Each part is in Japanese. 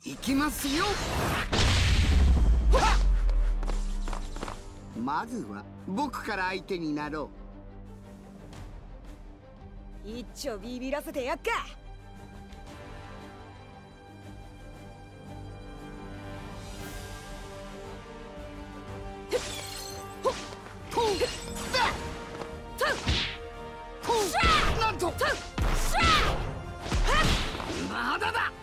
行きますよ。まずは僕から相手になろう。一丁ビビらせてやっか。 なんとまだだ。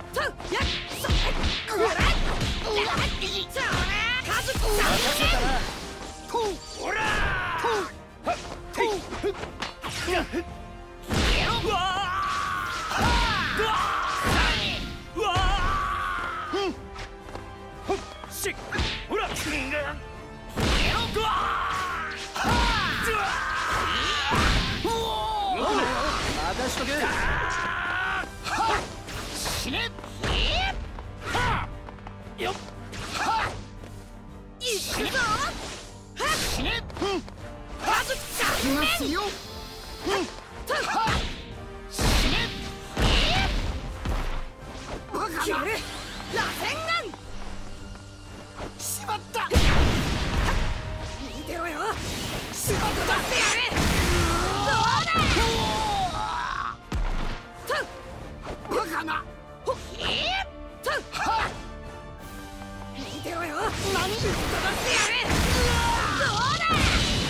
死ね。よっ。死ね。死ね。行きますよ。死ね。バカな。螺旋丸。しまった。見てろよ。しまった。出してやれ。どうだ。バカな。見てろよ。何？飛ばしてやれ。どうだ。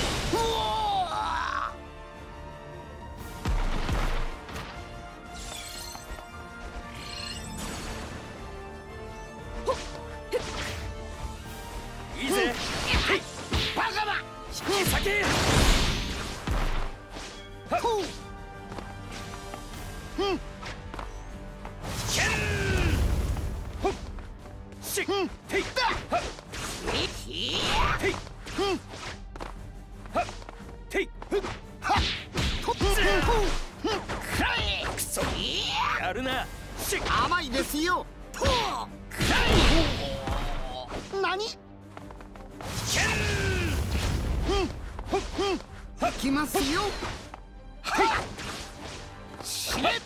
いいぜ。バカだ。引き裂け。やるな。甘いですよ。何？行きますよ。死ね。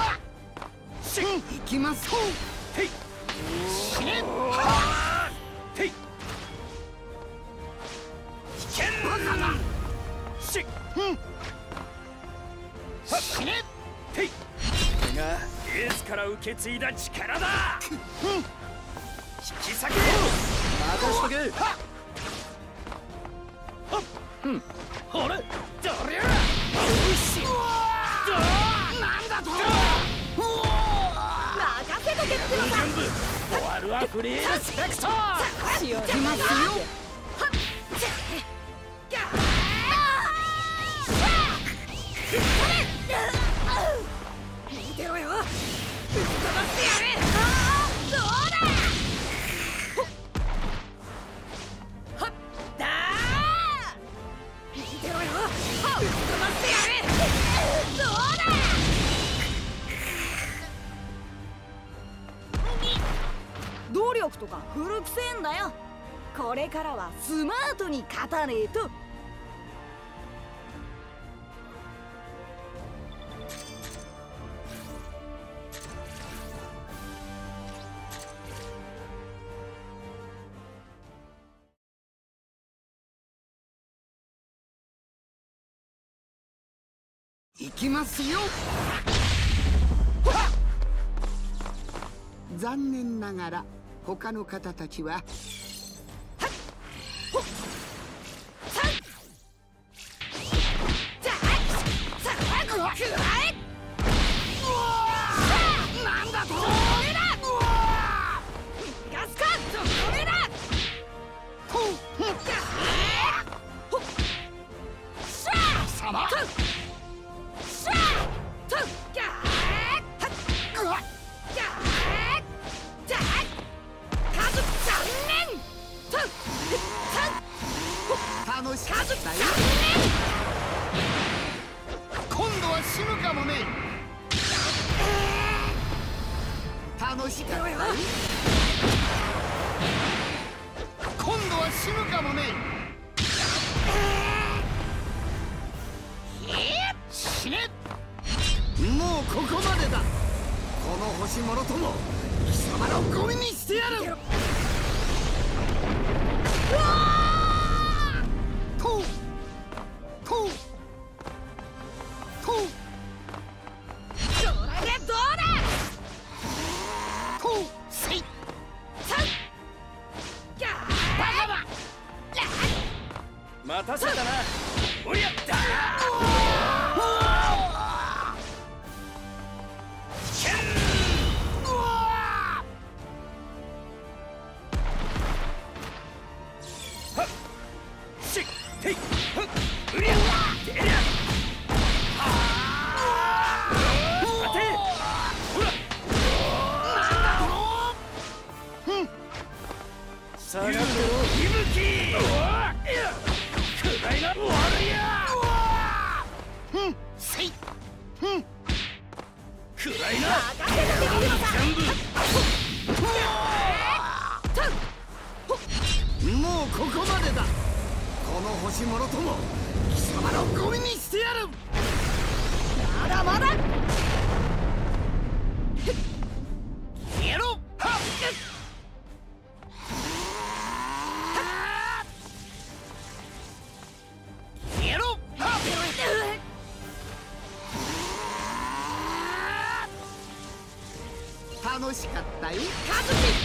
行きます。死ね。バカな。死ね。これがエースから受け継いだ力だ。引き裂け。任しとけ。あれ、どりゃ。よし。なんだと。任せとけってのか。終わるはフリーレスペクト。行きますよ。見てろよ。ぶっ飛ばしてやれ。どうだ。はっだー。見てろよ。ぶっ飛ばしてやれ。どうだ。努力とか古くせえんだよ。これからはスマートに勝たねえと。行きますよ。残念ながら他の方たちはなんだと。ガスカットこれだ。様楽しかったよ。今度は死ぬかもね。楽しかったよ。今度は死ぬかもね。死ね。もうここまでだ。 この星もろとも貴様のゴミにしてやる。 待たせたな。おりゃった下がってろ、息吹。暗いな、終わるや。暗いな。全部。 もうここまでだ。この星もろとも貴様のゴミにしてやる。 まだまだ。 やろう。楽しかったよ、カズキ。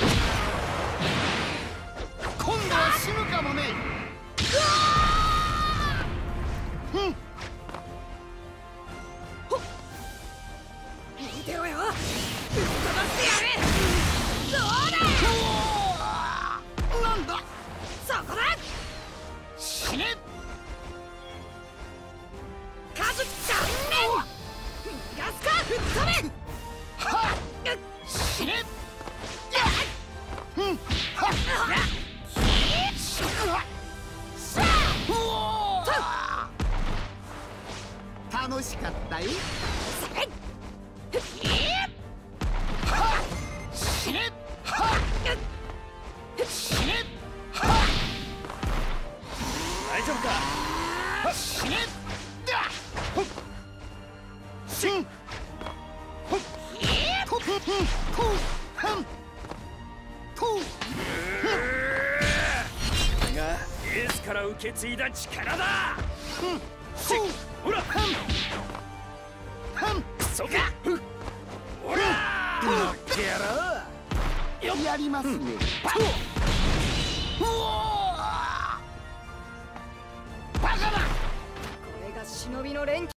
今度は死ぬかもね。 見てろよ。ぶっ飛ばしてやる。どうだ。 なんだ。 そこだ。 死ね。 カズキ残念。逃がすか。吹っ飛べ。 はっ。死ね。楽しかったよ。死ね。死ね。 大丈夫か。 死ね。 がエースから受け継いだ力だ。ほら。そこ。ほら。乗ってやろう。 やりますね。バカだ。 これが忍びの連携。